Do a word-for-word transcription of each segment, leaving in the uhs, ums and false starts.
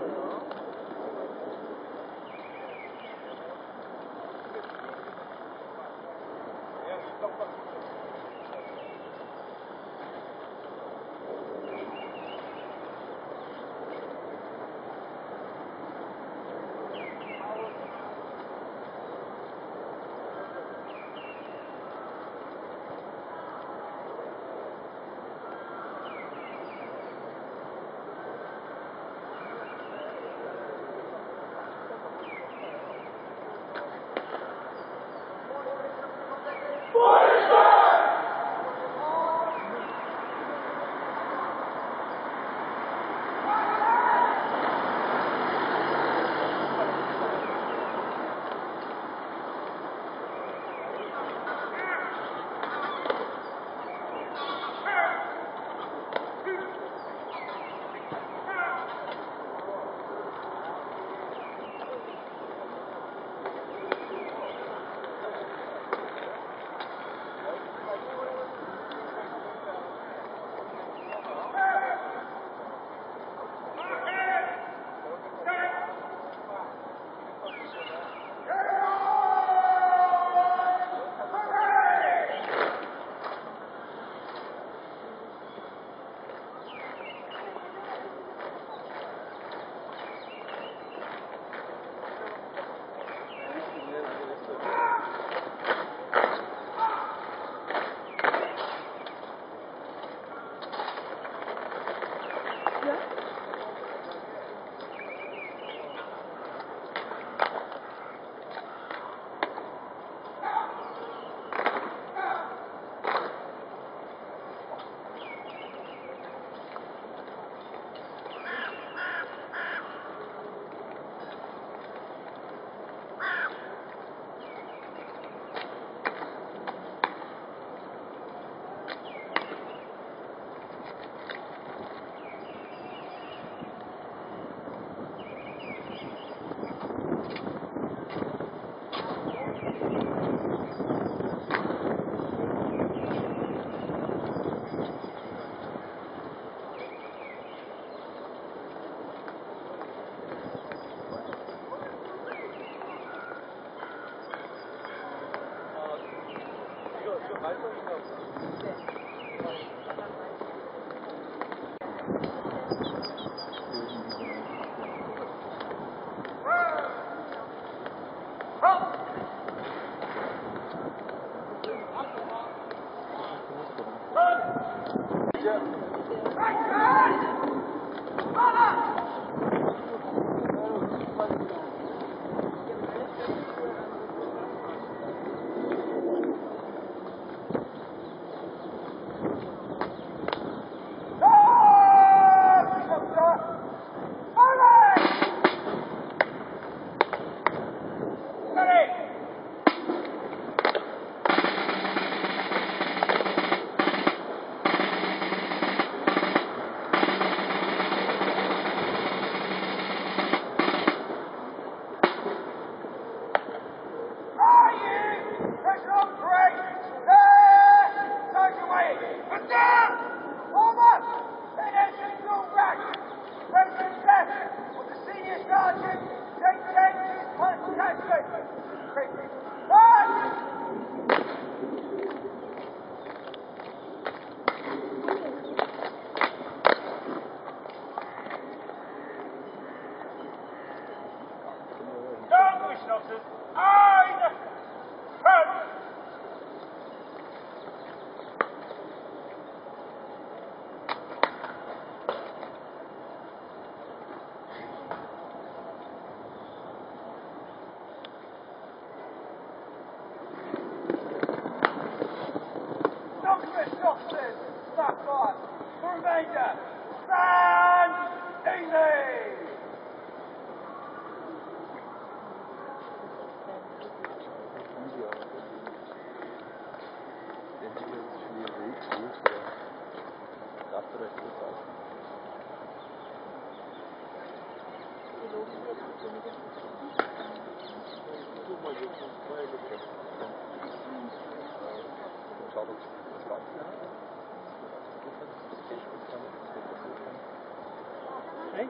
Hey?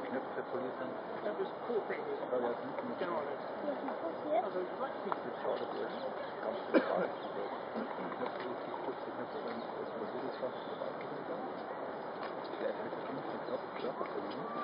Knöpfe polieren. That was poor baby. Weil er es nicht mit Garlic. passiert? Also ich weiß nicht. das schaut das ist ganz normal. Knöpfe richtig kurz, die Knöpfe dann das Modul schafft, das weitergegangen. Der Effekt ist nicht den Knopf geschafft, das ist nicht.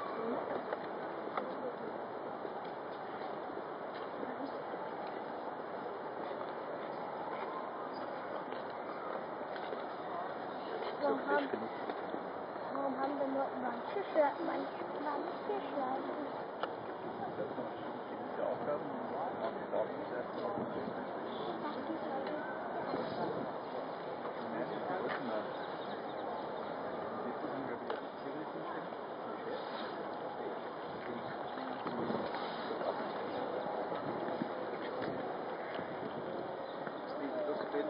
Warum haben, warum haben wir nur manche Schleifen, manche, manche Schleifen? Das ist noch gewisse Aufgaben, man braucht es erstmal noch nicht. Mehr ist die Rücken nach. Siehst du ungefähr, wie das Tier ist nicht hin? Steve, look a bit.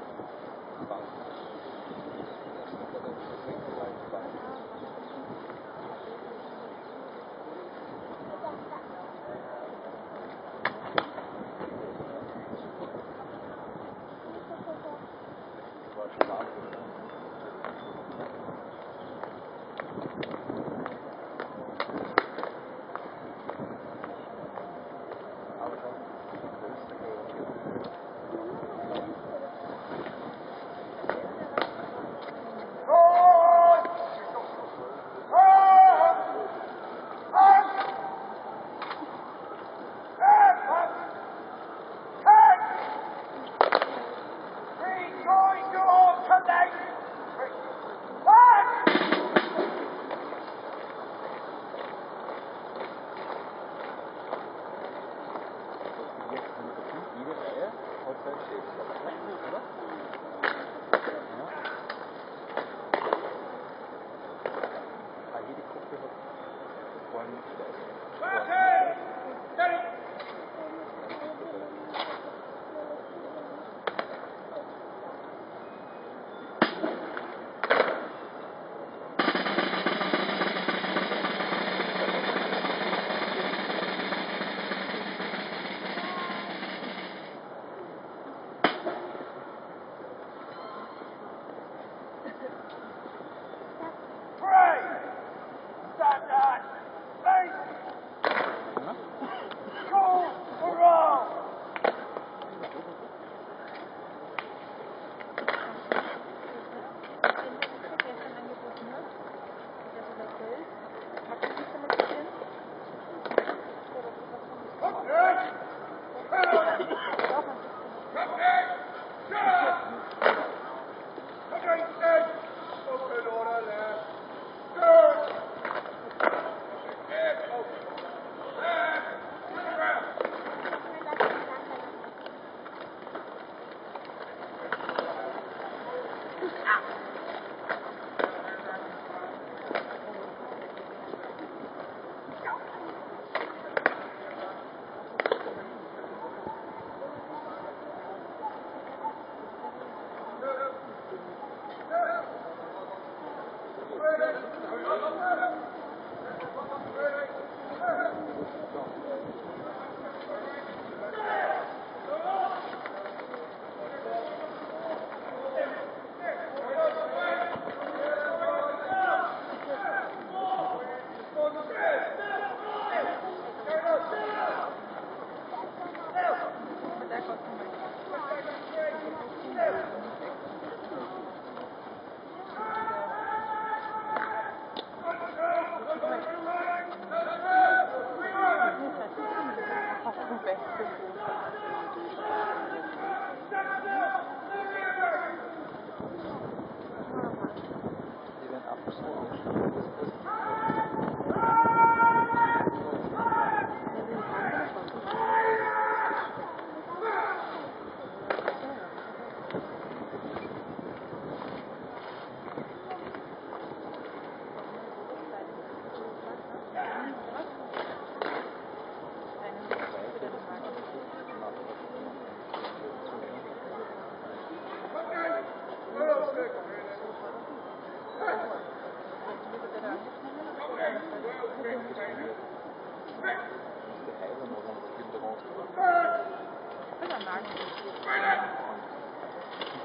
Bank. Das ist aber das Regelreich Bank.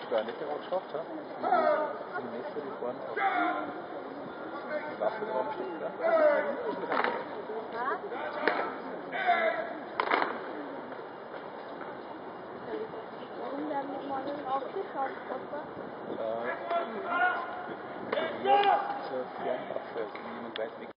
gar nicht immer geschafft hat. Die, die Messer, die vorne auf die Waffe draufsteht, ja. Warum werden die morgen aufgeschaut, Papa? Äh, ja, zur Fernabwehr, wenn jemand weit weg